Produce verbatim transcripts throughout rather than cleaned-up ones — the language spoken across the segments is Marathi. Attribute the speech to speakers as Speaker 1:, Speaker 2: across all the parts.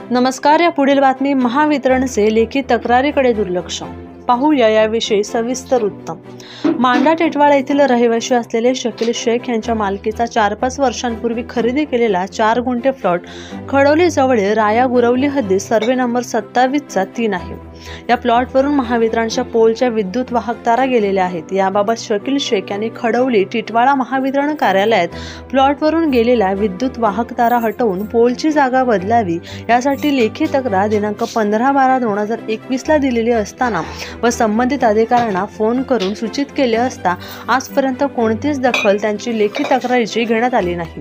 Speaker 1: नमस्कार. या पुढील बातमी महावितरणचे लेखी तक्रारीकडे दुर्लक्ष. पाहूया याविषयी सविस्तर वृत्त. मांडा टेटवाळा येथील रहिवासी असलेले शकील शेख यांच्या मालकीचा चार पाच वर्षांपूर्वी खरेदी केलेला चार गुंठे प्लॉट खडवली जवळील राया गुरवली हद्दीत सर्वे नंबर सत्तावीसचा तीन आहे. या प्लॉटवरून महावितरणच्या पोलच्या विद्युत वाहक तारा गेलेल्या आहेत. याबाबत शकील शेख यांनी खडवली टिटवाळा महावितरण कार्यालयात प्लॉटवरून गेलेल्या विद्युत वाहक तारा हटवून पोलची जागा बदलावी यासाठी लेखी तक्रार दिनांक पंधरा बारा दोन हजार एकवीस ला दिलेली असताना व संबंधित अधिकाऱ्यांना फोन करून सूचित केले असता आजपर्यंत कोणतीच दखल त्यांची लेखी तक्रारीची घेण्यात आली नाही.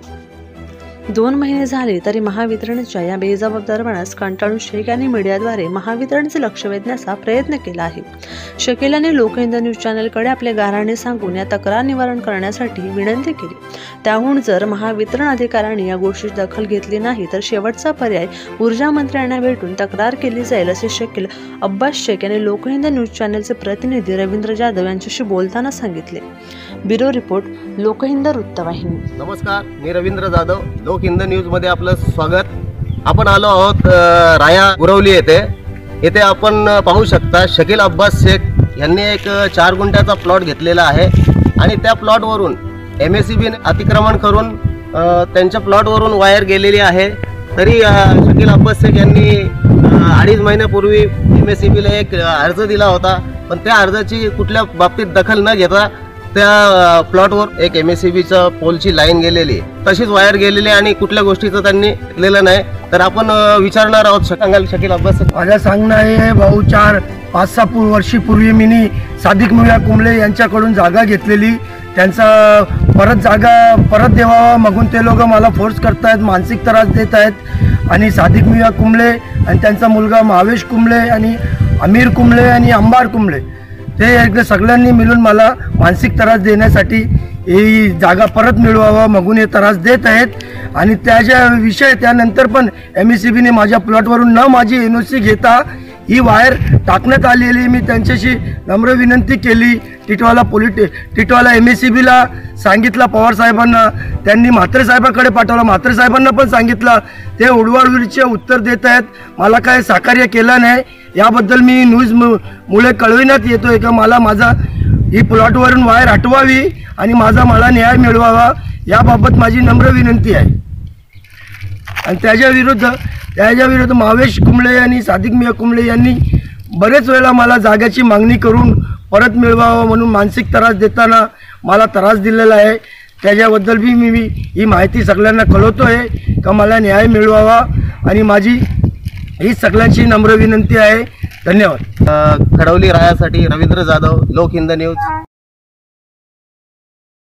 Speaker 1: दोन महिने झाले तरी महावितरणच्या या बेजबाबदारपणास कंटाळून शेख यांनी मीडियाद्वारे महावितरणचे लक्ष वेधण्याचा प्रयत्न केला आहे. शकील यांनी लोकहिंद न्यूज चॅनलकडे आपले गाऱ्हाणे सांगून या तक्रार निवारण करण्यासाठी विनंती केली. त्याहून जर महावितरण अधिकाऱ्यांनी या गोष्टीची दखल घेतली नाही तर शेवटचा पर्याय ऊर्जा मंत्र्यांना भेटून तक्रार केली जाईल असे शकील अब्बास शेख यांनी लोकहिंद न्यूज चॅनलचे प्रतिनिधी रवींद्र जाधव यांच्याशी बोलताना सांगितले. ब्युरो रिपोर्ट, लोकहिंद वृत्तवाहिनी.
Speaker 2: नमस्कार, मी रवींद्र जाधव, लोकहिंद न्यूज मध्ये आपलं स्वागत. आपण आलो आहोत राया गुरवली येथे. येथे आपण पाहू शकता शकील अब्बास शेख यांनी एक चार गुंठ्याचा प्लॉट घेतलेला आहे आणि त्या प्लॉटवरून एम एस सी बी अतिक्रमण करून त्यांच्या प्लॉटवरून वायर गेलेली आहे. तरी शकील अब्बास शेख यांनी अडीच महिन्यापूर्वी एम एस सी बीला एक अर्ज दिला होता, पण त्या अर्जाची कुठल्या बाबतीत दखल न घेता त्या प्लॉटवर एक एम एस सी बीचं पोलची लाईन गेलेली, तशीच वायर गेलेली आणि कुठल्या गोष्टीचं त्यांनी घेतलेलं नाही. तर आपण विचारणार आहोत शकांगाल शकील अब्बास.
Speaker 3: माझं सांगणं आहे भाऊ, चार पाच सहा पूर्व वर्षीपूर्वी मी सादिक मिया कुंबळे यांच्याकडून जागा घेतलेली. त्यांचा परत जागा परत द्यावा मागून ते लोक मला फोर्स करतायत, मानसिक त्रास देत आहेत. आणि सादिक मिया कुंबळे आणि त्यांचा मुलगा महावेश कुंबळे आणि अमीर कुंबळे आणि अंबार कुंबळे ते एकदा सगळ्यांनी मिळून मला मानसिक त्रास देण्यासाठी ही जागा परत मिळवावा मागून हे त्रास देत आहेत. आणि त्याच्या विषय त्यानंतर पण एम एस सी बीने माझ्या प्लॉटवरून न माझी एन ओ सी घेता ही वायर टाकण्यात आलेली. मी त्यांच्याशी नम्र विनंती केली. टिटवाला पोलिट टिटवाला एम एस सी बीला सांगितलं, पवार साहेबांना, त्यांनी म्हात्रे साहेबांकडे पाठवलं, म्हात्रे साहेबांना पण सांगितलं. ते उडवाउडवीचे उत्तर देत आहेत. मला काय सहकार्य केलं नाही. याबद्दल मी न्यूज मुळे कळविण्यात येतोय का मला माझा ही प्लॉटवरून वायर हटवावी आणि माझा मला न्याय मिळवावा याबाबत माझी नम्र विनंती आहे. आणि त्याच्या विरुद्ध त्याच्या विरुद्ध महावेश कुंबळे आणि सादिक मिया कुंबळे यांनी बरेच वेळा मला जागेची मागणी करून परत मिळवावा म्हणून मानसिक त्रास देताना मला त्रास दिलेला आहे. त्याच्याबद्दल बी मी ही माहिती सगळ्यांना कळवतोय का मला न्याय मिळवावा आणि माझी ही सगळ्यांची नम्र विनंती आहे. धन्यवाद.
Speaker 2: खडवली रायासाठी रवींद्र जाधव, लोकहिंद न्यूज.